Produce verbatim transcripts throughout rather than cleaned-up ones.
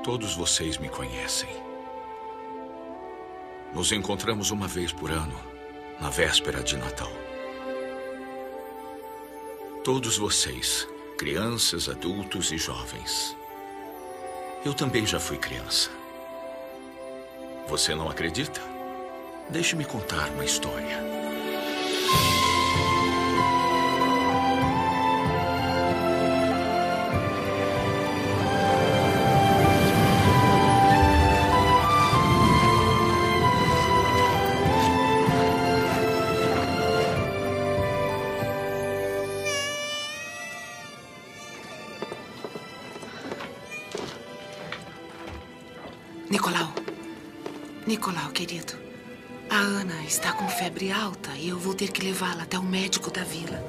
Todos vocês me conhecem. Nos encontramos uma vez por ano, na véspera de Natal. Todos vocês, crianças, adultos e jovens. Eu também já fui criança. Você não acredita? Deixe-me contar uma história. Nicolau. Nicolau, querido. A Ana está com febre alta e eu vou ter que levá-la até o médico da vila.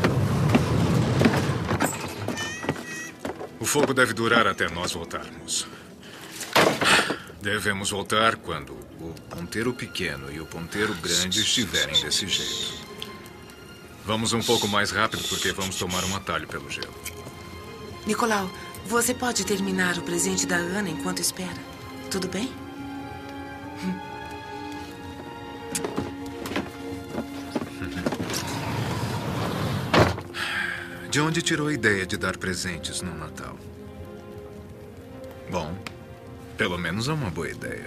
O fogo deve durar até nós voltarmos. Devemos voltar quando o ponteiro pequeno e o ponteiro grande estiverem desse jeito. Vamos um pouco mais rápido porque vamos tomar um atalho pelo gelo. Nicolau, você pode terminar o presente da Ana enquanto espera? Tudo bem? De onde tirou a ideia de dar presentes no Natal? Bom, pelo menos é uma boa ideia.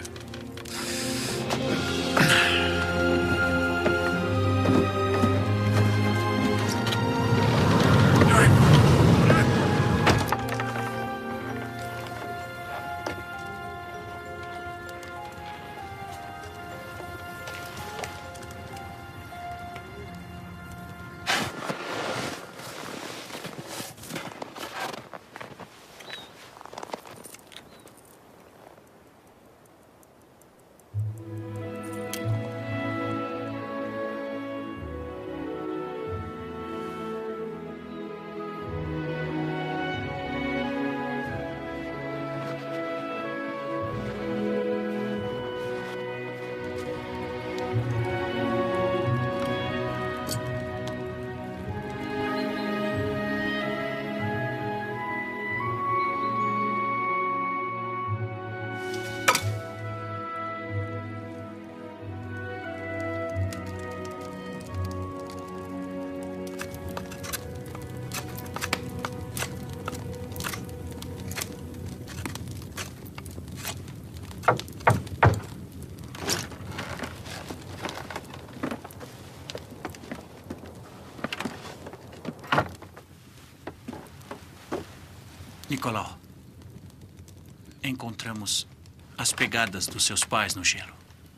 Nicolau, encontramos as pegadas dos seus pais no gelo.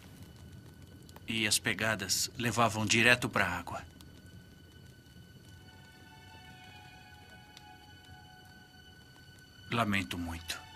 E as pegadas levavam direto para a água. Lamento muito.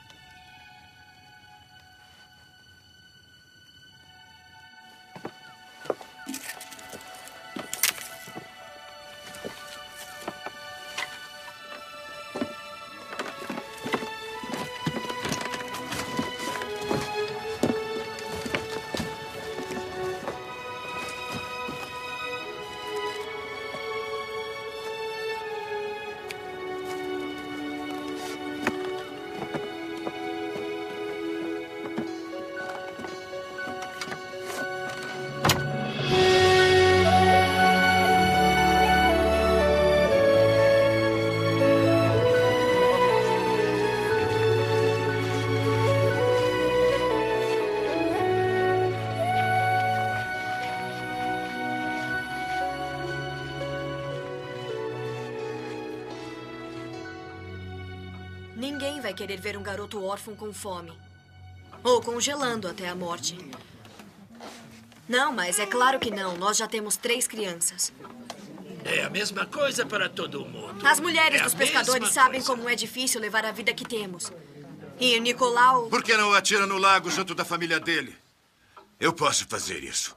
Ninguém vai querer ver um garoto órfão com fome. Ou congelando até a morte. Não, mas é claro que não. Nós já temos três crianças. É a mesma coisa para todo mundo. As mulheres é dos pescadores sabem como é difícil levar a vida que temos. E Nicolau... Por que não atira no lago junto da família dele? Eu posso fazer isso.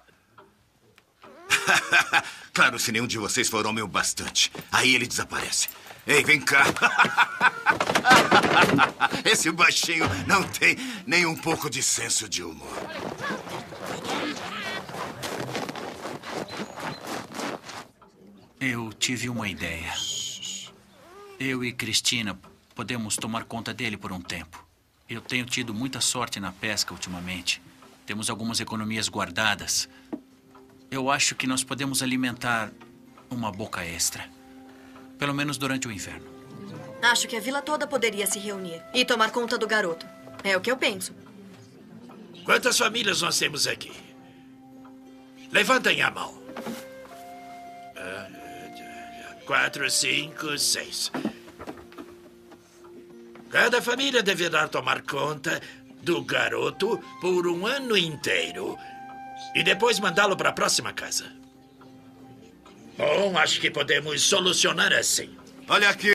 Claro, se nenhum de vocês for homem o bastante. Aí ele desaparece. Ei, vem cá. Esse baixinho não tem nem um pouco de senso de humor. Eu tive uma ideia. Eu e Cristina podemos tomar conta dele por um tempo. Eu tenho tido muita sorte na pesca ultimamente. Temos algumas economias guardadas. Eu acho que nós podemos alimentar uma boca extra. Pelo menos durante o inverno. Acho que a vila toda poderia se reunir e tomar conta do garoto. É o que eu penso. Quantas famílias nós temos aqui? Levantem a mão. Quatro, cinco, seis. Cada família deverá tomar conta do garoto por um ano inteiro. E depois mandá-lo para a próxima casa. Bom, acho que podemos solucionar assim. Olha aqui.